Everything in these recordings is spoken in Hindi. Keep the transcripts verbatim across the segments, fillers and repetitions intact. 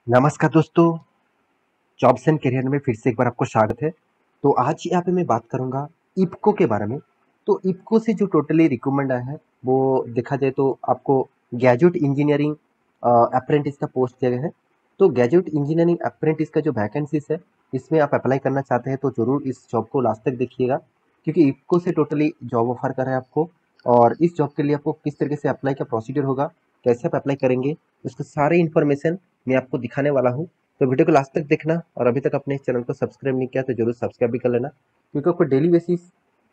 नमस्कार दोस्तों, जॉब्स एंड करियर में फिर से एक बार आपको स्वागत है। तो आज यहाँ पे मैं बात करूँगा इफ्को के बारे में। तो इफ्को से जो टोटली रिक्रूटमेंट आया है, वो देखा जाए तो आपको ग्रेजुएट इंजीनियरिंग अप्रेंटिस का पोस्ट दिया गया है। तो ग्रेजुएट इंजीनियरिंग अप्रेंटिस का जो वैकेंसीज है, इसमें आप अप्लाई करना चाहते हैं तो ज़रूर इस जॉब को लास्ट तक देखिएगा, क्योंकि इफ्को से टोटली जॉब ऑफर कर रहा है आपको। और इस जॉब के लिए आपको किस तरीके से अप्लाई का प्रोसीजर होगा, कैसे आप अप्लाई करेंगे, उसका सारे इन्फॉर्मेशन मैं आपको दिखाने वाला हूँ। तो वीडियो को लास्ट तक देखना, और अभी तक अपने चैनल को सब्सक्राइब नहीं किया तो जरूर सब्सक्राइब भी कर लेना, क्योंकि आपको डेली बेसिस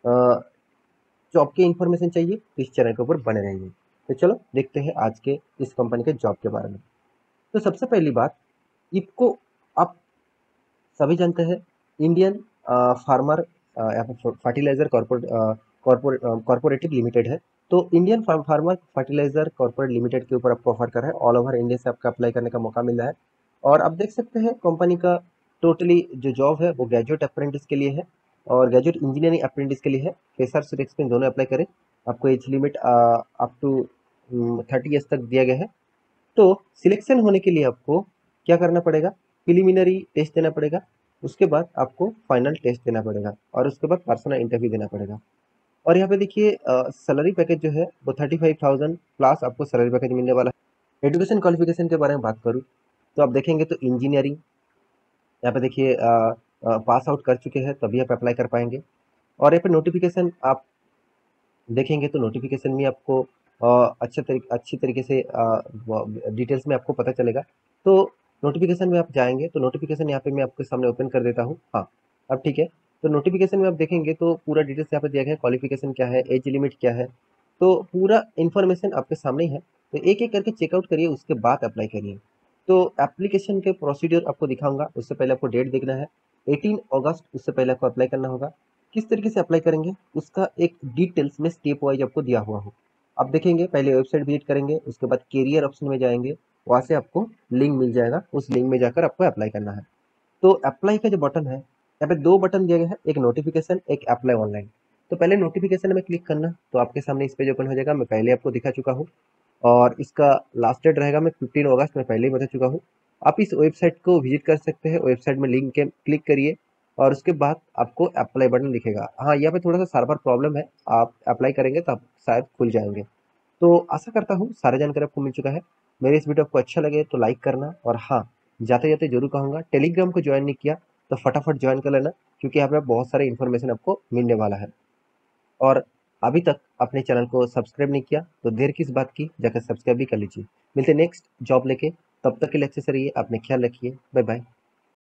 जॉब की इन्फॉर्मेशन चाहिए तो इस चैनल के ऊपर बने रहिए। तो चलो देखते हैं आज के इस कंपनी के जॉब के बारे में। तो सबसे पहली बात, इफको आप सभी जानते हैं, Indian farmer fertiliser corporate corporative limited है। तो Indian farmer fertiliser corporate limited के ऊपर आपको ऑफर कर रहा है। ऑल ओवर इंडिया से आपका अप्लाई करने का मौका मिल रहा है। और आप देख सकते हैं कंपनी का टोटली जो जॉब है वो ग्रेजुएट अप्रेंटिस के लिए है और ग्रेजुएट इंजीनियरिंग अप्रेंटिस के लिए है। फ्रेशर्स और एक्सपीरियंस दोनों अप्लाई करें। आपको age limit up to thirty years तक दिया गया है। तो सिलेक्शन होने के लिए आपको क्या करना पड़ेगा, प्रिलिमिनरी टेस्ट देना पड़ेगा, उसके बाद आपको फाइनल टेस्ट देना पड़ेगा और उसके बाद पर्सनल इंटरव्यू देना पड़ेगा। और यहाँ पे देखिए सैलरी पैकेज जो है वो थर्टी फाइव थाउजेंड प्लस आपको सैलरी पैकेज मिलने वाला है। एजुकेशन क्वालिफिकेशन के बारे में बात करूँ तो आप देखेंगे तो इंजीनियरिंग यहाँ पे देखिए पास आउट कर चुके हैं तभी आप अप्लाई कर पाएंगे। और यहाँ पे नोटिफिकेशन आप देखेंगे तो नोटिफिकेशन में आपको अ, अच्छे तरीके अच्छी तरीके से डिटेल्स में आपको पता चलेगा। तो नोटिफिकेशन में आप जाएंगे तो नोटिफिकेशन यहाँ पे मैं आपके सामने ओपन कर देता हूँ। हाँ, अब ठीक है। तो नोटिफिकेशन में आप देखेंगे तो पूरा डिटेल्स यहाँ पे दिया गया है, क्वालिफिकेशन क्या है, एज लिमिट क्या है, तो पूरा इन्फॉर्मेशन आपके सामने ही है। तो एक एक करके चेकआउट करिए, उसके बाद अप्लाई करिए। तो एप्लीकेशन के प्रोसीड्यूर आपको दिखाऊंगा, उससे पहले आपको डेट देखना है एटीन अगस्त, उससे पहले आपको अप्लाई करना होगा। किस तरीके से अप्लाई करेंगे उसका एक डिटेल्स में स्टेप वाइज आपको दिया हुआ हो। आप देखेंगे, पहले वेबसाइट विजिट करेंगे, उसके बाद कैरियर ऑप्शन में जाएंगे, वहाँ से आपको लिंक मिल जाएगा, उस लिंक में जाकर आपको अप्लाई करना है। तो अप्लाई का जो बटन है, यहाँ पे दो बटन दिया गया है, एक नोटिफिकेशन, एक अप्लाई ऑनलाइन। तो पहले नोटिफिकेशन में क्लिक करना, तो आपके सामने इस पेज ओपन हो जाएगा। मैं पहले आपको दिखा चुका हूँ और इसका लास्ट डेट रहेगा मैं फिफ्टीन अगस्त में पहले ही बता चुका हूँ। आप इस वेबसाइट को विजिट कर सकते हैं, वेबसाइट में लिंक के क्लिक करिए और उसके बाद आपको अप्लाई बटन दिखेगा। हाँ, यहाँ पे थोड़ा सा सर्वर प्रॉब्लम है, आप अप्लाई करेंगे तो आप शायद खुल जाएंगे। तो आशा करता हूँ सारी जानकारी आपको मिल चुका है। मेरे इस वीडियो आपको अच्छा लगे तो लाइक करना, और हाँ, जाते जाते जरूर कहूँगा टेलीग्राम को ज्वाइन नहीं किया तो फटाफट ज्वाइन कर लेना, क्योंकि यहाँ पे बहुत सारे इन्फॉर्मेशन आपको मिलने वाला है। और अभी तक अपने चैनल को सब्सक्राइब नहीं किया तो देर किस बात की, जाकर सब्सक्राइब भी कर लीजिए। मिलते नेक्स्ट जॉब लेके, तब तक के लिए अच्छे से रहिए, अपने ख्याल रखिए, बाय बाय।